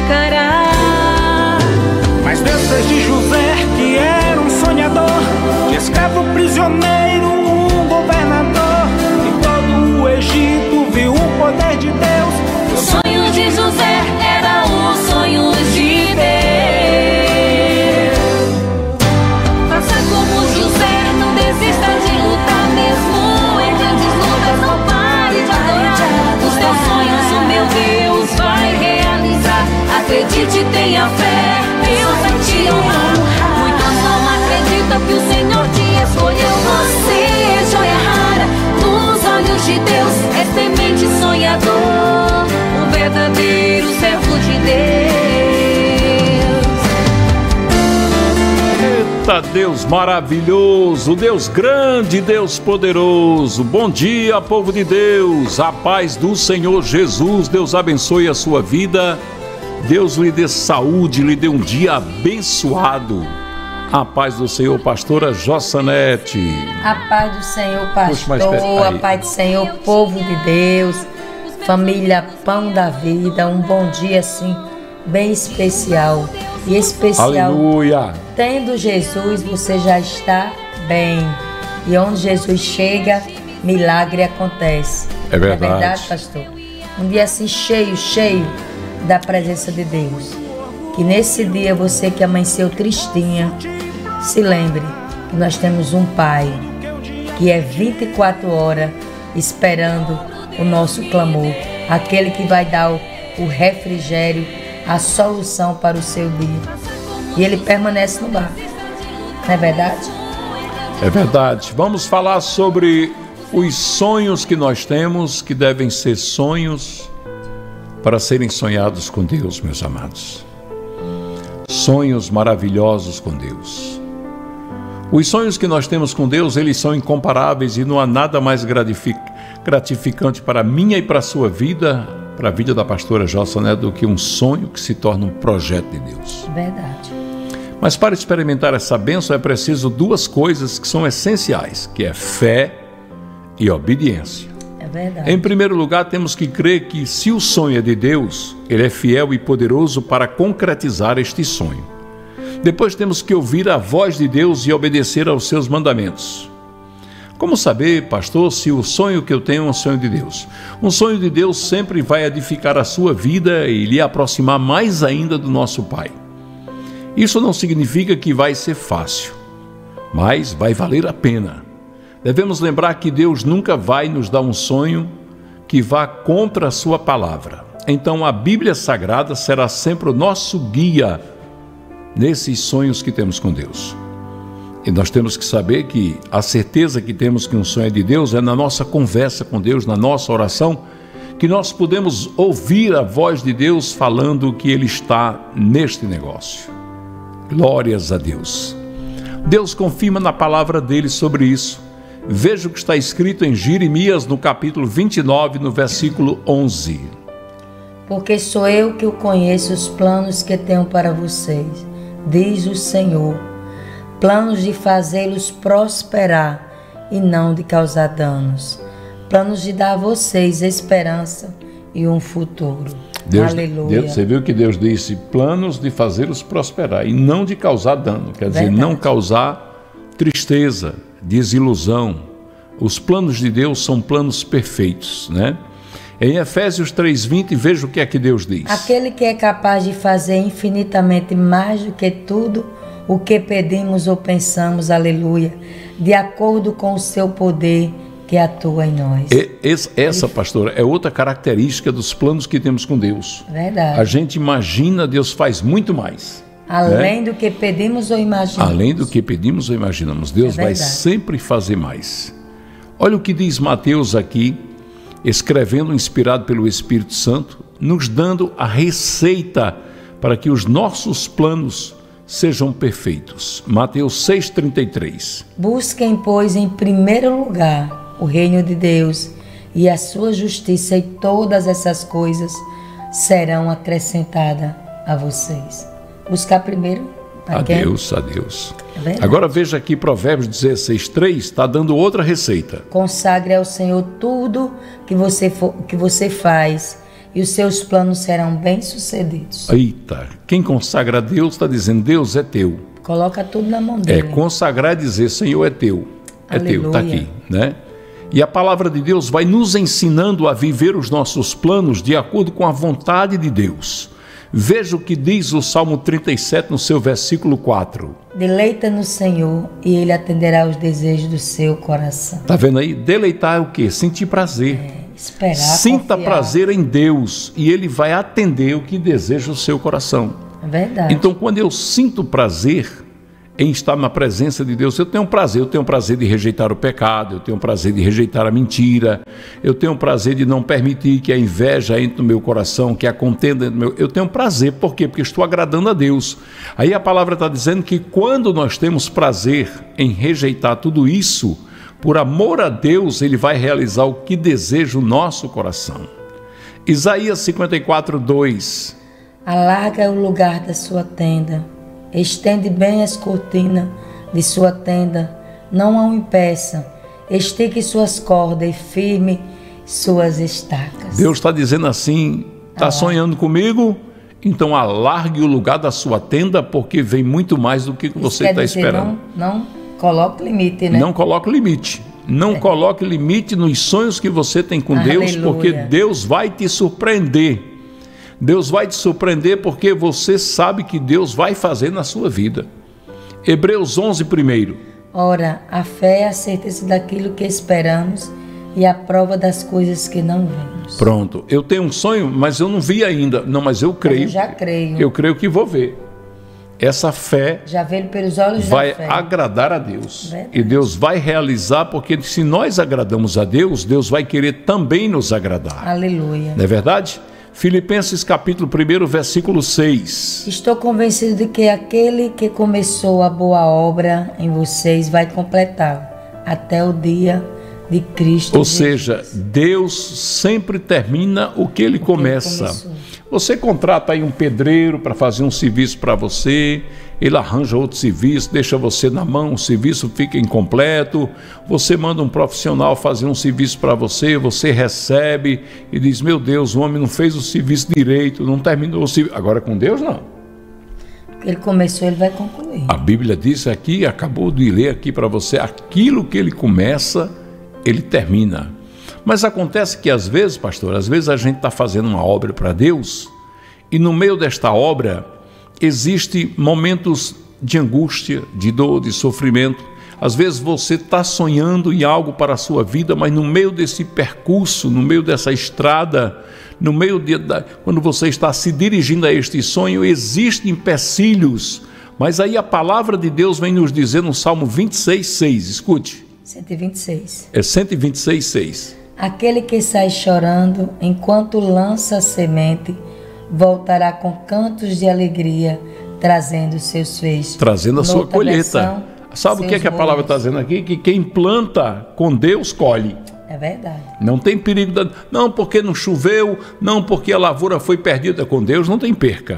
ficará. Mas Deus fez de José, que era um sonhador, de escravo prisioneiro, um governador, e todo o Egito viu o poder de Deus. Os sonhos de José eram os sonhos de Deus. Faça como José, não desista de lutar, mesmo em grandes lutas, não pare de adorar. Os teus sonhos o meu Deus vai realizar. Acredite, tenha fé, Deus vai te honrar. Muitos não acreditam que o Senhor te escolheu. Você é joia rara nos olhos de Deus, és temente sonhador, um verdadeiro servo de Deus. Eita, Deus maravilhoso, Deus grande, Deus poderoso. Bom dia, povo de Deus, a paz do Senhor Jesus. Deus abençoe a sua vida, Deus lhe dê saúde, lhe dê um dia abençoado. A paz do Senhor, pastora Jossanete. A paz do Senhor, pastor, a paz do Senhor, povo de Deus, família Pão da Vida. Um bom dia, assim, bem especial. E especial, aleluia. Tendo Jesus, você já está bem. E onde Jesus chega, milagre acontece. É verdade. É verdade, pastor? Um dia assim, cheio da presença de Deus. Que nesse dia, você que amanheceu tristinha, se lembre que nós temos um Pai que é 24 horas esperando o nosso clamor, aquele que vai dar o refrigério, a solução para o seu dia. E ele permanece no barco. Não é verdade? É verdade. Vamos falar sobre os sonhos que nós temos, que devem ser sonhos para serem sonhados com Deus, meus amados. Sonhos maravilhosos com Deus. Os sonhos que nós temos com Deus, eles são incomparáveis e não há nada mais gratificante para a minha e para a sua vida, para a vida da pastora Jossanete, do que um sonho que se torna um projeto de Deus. Verdade. Mas para experimentar essa bênção é preciso duas coisas que são essenciais, que é fé e obediência. É verdade. Em primeiro lugar, temos que crer que se o sonho é de Deus, Ele é fiel e poderoso para concretizar este sonho. Depois temos que ouvir a voz de Deus e obedecer aos seus mandamentos. Como saber, pastor, se o sonho que eu tenho é um sonho de Deus? Um sonho de Deus sempre vai edificar a sua vida e lhe aproximar mais ainda do nosso Pai. Isso não significa que vai ser fácil, mas vai valer a pena. Devemos lembrar que Deus nunca vai nos dar um sonho que vá contra a sua palavra. Então a Bíblia Sagrada será sempre o nosso guia nesses sonhos que temos com Deus. E nós temos que saber que a certeza que temos que um sonho é de Deus é na nossa conversa com Deus, na nossa oração, que nós podemos ouvir a voz de Deus falando que Ele está neste negócio. Glórias a Deus. Deus confirma na palavra dele sobre isso. Veja o que está escrito em Jeremias, no capítulo 29, no versículo 11. Porque sou eu que o conheço os planos que tenho para vocês, diz o Senhor, planos de fazê-los prosperar e não de causar danos, planos de dar a vocês esperança e um futuro. Aleluia. Você viu que Deus disse planos de fazê-los prosperar e não de causar dano, quer dizer, não causar tristeza, desilusão. Os planos de Deus são planos perfeitos, né? Em Efésios 3:20, veja o que é que Deus diz. Aquele que é capaz de fazer infinitamente mais do que tudo o que pedimos ou pensamos, aleluia, de acordo com o seu poder que atua em nós. Essa, pastora, é outra característica dos planos que temos com Deus. Verdade. A gente imagina, Deus faz muito mais. Além do que pedimos ou imaginamos. Além do que pedimos ou imaginamos. Deus vai sempre fazer mais. Olha o que diz Mateus aqui, escrevendo, inspirado pelo Espírito Santo, nos dando a receita para que os nossos planos sejam perfeitos. Mateus 6,33. Busquem, pois, em primeiro lugar o reino de Deus e a sua justiça, e todas essas coisas serão acrescentadas a vocês. Buscar primeiro a Deus. Agora veja aqui Provérbios 16:3, está dando outra receita. Consagre ao Senhor tudo que você faz, e os seus planos serão bem-sucedidos. Eita, quem consagra a Deus está dizendo, Deus é teu. Coloca tudo na mão dele. Consagrar é dizer, Senhor é teu. É Aleluia. teu, está aqui, né? E a palavra de Deus vai nos ensinando a viver os nossos planos de acordo com a vontade de Deus. Veja o que diz o Salmo 37 no seu versículo 4. Deleita no Senhor e Ele atenderá aos desejos do seu coração. Está vendo aí? Deleitar é o quê? Sentir prazer. Esperar, Sinta confiar. prazer em Deus e Ele vai atender o que deseja o seu coração. É verdade. Então, quando eu sinto prazer em estar na presença de Deus, eu tenho prazer de rejeitar o pecado, eu tenho prazer de rejeitar a mentira, eu tenho prazer de não permitir que a inveja entre no meu coração, que a contenda entre no meu... Eu tenho prazer, por quê? Porque estou agradando a Deus. Aí a palavra está dizendo que quando nós temos prazer em rejeitar tudo isso, por amor a Deus, Ele vai realizar o que deseja o nosso coração. Isaías 54, 2. Alarga o lugar da sua tenda, estende bem as cortinas de sua tenda, não a impeça, estique suas cordas e firme suas estacas. Deus está dizendo assim, está sonhando comigo? Então alargue o lugar da sua tenda, porque vem muito mais do que você está esperando. Não coloque limite, né? Não coloque limite. Não coloque limite nos sonhos que você tem com Deus, porque Deus vai te surpreender. Deus vai te surpreender porque você sabe que Deus vai fazer na sua vida. Hebreus 11, primeiro. Ora, a fé é a certeza daquilo que esperamos e a prova das coisas que não vemos. Pronto, eu tenho um sonho, mas eu não vi ainda. Não, mas eu creio. Eu já creio. Eu creio que vou ver. Essa fé já veio pelos olhos vai da fé. agradar a Deus. Verdade. E Deus vai realizar, porque se nós agradamos a Deus, Deus vai querer também nos agradar. Aleluia. Não é verdade? Filipenses capítulo 1, versículo 6. Estou convencido de que aquele que começou a boa obra em vocês vai completá-la até o dia de Cristo. Ou seja, Deus sempre termina o que Ele começa. Você contrata aí um pedreiro para fazer um serviço para você, ele arranja outro serviço, deixa você na mão, o serviço fica incompleto, você manda um profissional fazer um serviço para você, você recebe e diz, meu Deus, o homem não fez o serviço direito, não terminou o serviço. Agora com Deus não. Ele começou, ele vai concluir. A Bíblia diz aqui, acabou de ler aqui para você, aquilo que ele começa, ele termina. Mas acontece que às vezes, pastor, às vezes a gente está fazendo uma obra para Deus e no meio desta obra existem momentos de angústia, de dor, de sofrimento. Às vezes você está sonhando em algo para a sua vida, mas no meio desse percurso, no meio dessa estrada, no meio quando você está se dirigindo a este sonho, existem empecilhos. Mas aí a palavra de Deus vem nos dizer no Salmo 26, 6, escute. 126. É 126, 6. Aquele que sai chorando enquanto lança a semente, voltará com cantos de alegria, trazendo seus feixes. Trazendo a sua colheita. Versão, sabe o que é que a palavra está dizendo aqui? Que quem planta com Deus colhe. É verdade. Não tem perigo, não porque não choveu, não porque a lavoura foi perdida. Com Deus não tem perca.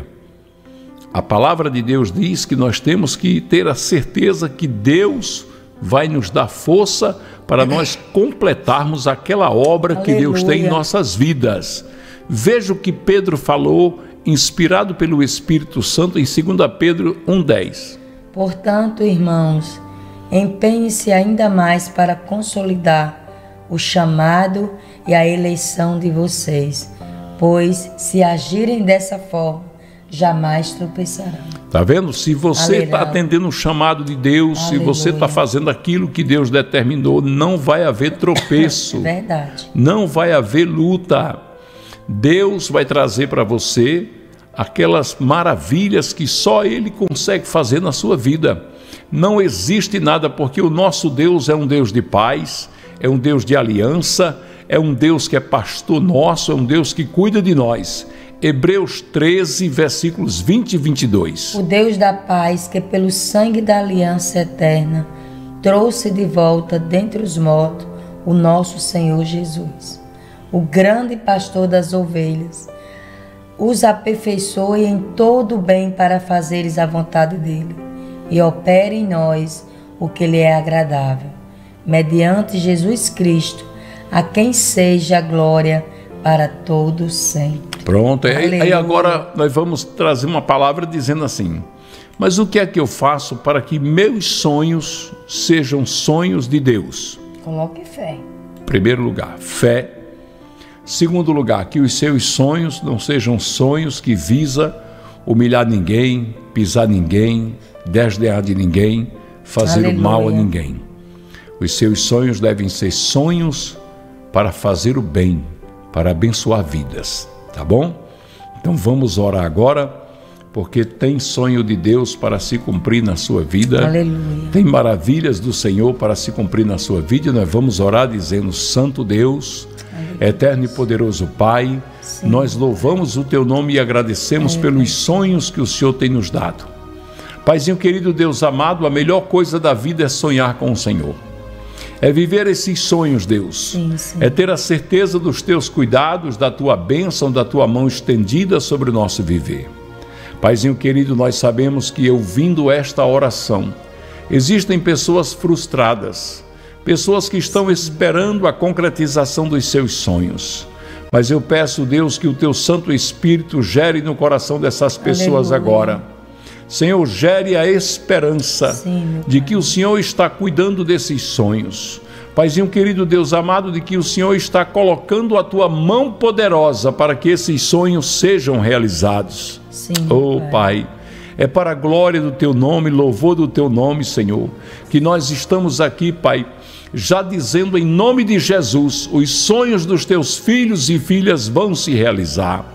A palavra de Deus diz que nós temos que ter a certeza que Deus vai nos dar força para nós completarmos aquela obra que Deus tem em nossas vidas. Veja o que Pedro falou, inspirado pelo Espírito Santo, em 2 Pedro 1,10. Portanto, irmãos, empenhem-se ainda mais para consolidar o chamado e a eleição de vocês, pois se agirem dessa forma, jamais tropeçarão. Está vendo? Se você está atendendo o chamado de Deus, se você está fazendo aquilo que Deus determinou, não vai haver tropeço. É verdade. Não vai haver luta. Deus vai trazer para você aquelas maravilhas que só Ele consegue fazer na sua vida. Não existe nada, porque o nosso Deus é um Deus de paz, é um Deus de aliança, é um Deus que é pastor nosso, é um Deus que cuida de nós. Hebreus 13, versículos 20 e 22. O Deus da paz, que pelo sangue da aliança eterna trouxe de volta dentre os mortos o nosso Senhor Jesus, o grande pastor das ovelhas, os aperfeiçoe em todo o bem para fazeres a vontade dele, e opere em nós o que lhe é agradável, mediante Jesus Cristo, a quem seja a glória para todo sempre. Pronto, aí Aleluia. agora nós vamos trazer uma palavra dizendo assim: mas o que é que eu faço para que meus sonhos sejam sonhos de Deus? Coloque fé. Primeiro lugar, fé. Segundo lugar, que os seus sonhos não sejam sonhos que visa humilhar ninguém, pisar ninguém, desdenhar de ninguém, fazer Aleluia. o mal a ninguém. Os seus sonhos devem ser sonhos para fazer o bem, para abençoar vidas, tá bom? Então vamos orar agora, porque tem sonho de Deus para se cumprir na sua vida. Aleluia. Tem maravilhas do Senhor para se cumprir na sua vida. E nós vamos orar dizendo: Santo Deus, eterno e poderoso Pai, Sim. nós louvamos o Teu nome e agradecemos pelos sonhos que o Senhor tem nos dado. Paizinho querido, Deus amado, a melhor coisa da vida é sonhar com o Senhor. É viver esses sonhos, Deus. Sim, sim. É ter a certeza dos Teus cuidados, da Tua bênção, da Tua mão estendida sobre o nosso viver. Paizinho querido, nós sabemos que, ouvindo esta oração, existem pessoas frustradas, pessoas que estão esperando a concretização dos seus sonhos. Mas eu peço, Deus, que o Teu Santo Espírito gere no coração dessas pessoas agora. Senhor, gere a esperança Sim, de que o Senhor está cuidando desses sonhos. Paizinho querido, Deus amado, de que o Senhor está colocando a Tua mão poderosa para que esses sonhos sejam realizados. Sim, Oh, Pai, é para a glória do Teu nome, louvor do Teu nome, Senhor, que nós estamos aqui, Pai, já dizendo em nome de Jesus, os sonhos dos Teus filhos e filhas vão se realizar.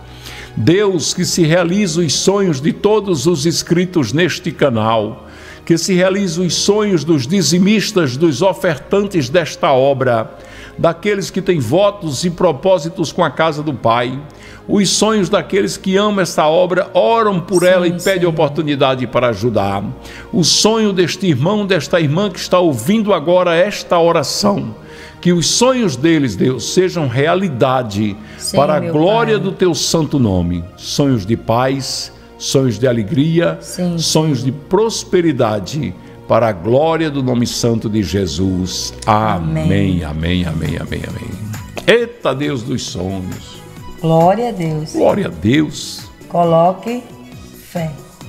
Deus, que se realize os sonhos de todos os inscritos neste canal, que se realize os sonhos dos dizimistas, dos ofertantes desta obra, daqueles que têm votos e propósitos com a casa do Pai, os sonhos daqueles que amam esta obra, oram por ela e pedem oportunidade para ajudar. O sonho deste irmão, desta irmã que está ouvindo agora esta oração, que os sonhos deles, Deus, sejam realidade para a glória do Teu santo nome. Sonhos de paz, sonhos de alegria, sonhos de prosperidade, para a glória do nome santo de Jesus. Amém, amém, amém, amém, amém. Eita Deus dos sonhos. Glória a Deus. Glória a Deus. Coloque fé.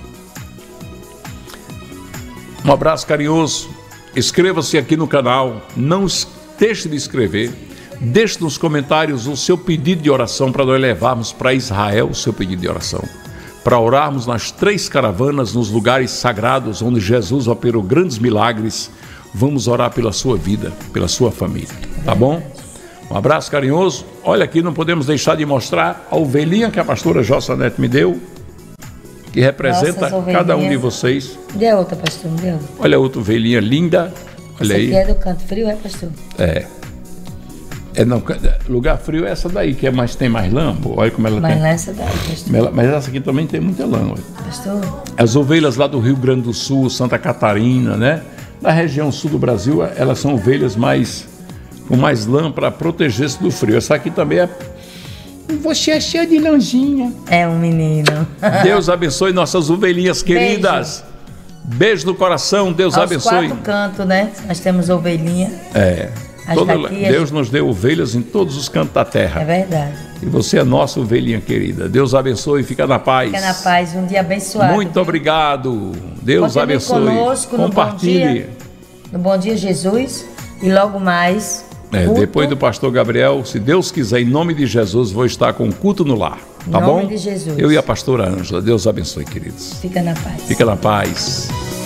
Um abraço carinhoso. Inscreva-se aqui no canal. Não deixe de escrever. Deixe nos comentários o seu pedido de oração para nós levarmos para Israel o seu pedido de oração. Para orarmos nas 3 caravanas, nos lugares sagrados onde Jesus operou grandes milagres. Vamos orar pela sua vida, pela sua família. Tá bom? Um abraço carinhoso. Olha aqui, não podemos deixar de mostrar a ovelhinha que a pastora Jossanete me deu, que representa cada um de vocês. Dê outra, pastor, me deu. Olha a outra ovelhinha linda. Olha aí. Essa aqui é do Canto Frio, é, pastor? Não, lugar frio é essa daí, que é mais, tem mais lã. Olha como ela mas tem. Mas essa daí, pastor. Mas essa aqui também tem muita lã. Olha. Pastor? As ovelhas lá do Rio Grande do Sul, Santa Catarina, né? Na região sul do Brasil, elas são ovelhas com mais lã para proteger-se do frio. Essa aqui também é... Você é cheia de lãzinha. É um menino. Deus abençoe nossas ovelhinhas queridas. Beijo no coração, Deus abençoe. Aos 4 cantos, né? Nós temos ovelhinha. Deus nos deu ovelhas em todos os cantos da terra. É verdade. E você é nossa ovelhinha querida. Deus abençoe e fica na paz. Fica na paz, um dia abençoado. Muito obrigado. Deus abençoe. Conosco, compartilhe. No Bom Dia Jesus. E logo mais... depois do pastor Gabriel, se Deus quiser, em nome de Jesus, vou estar com o culto no lar. Tá bom? Em nome de Jesus. Eu e a pastora Ângela. Deus abençoe, queridos. Fica na paz. Fica na paz.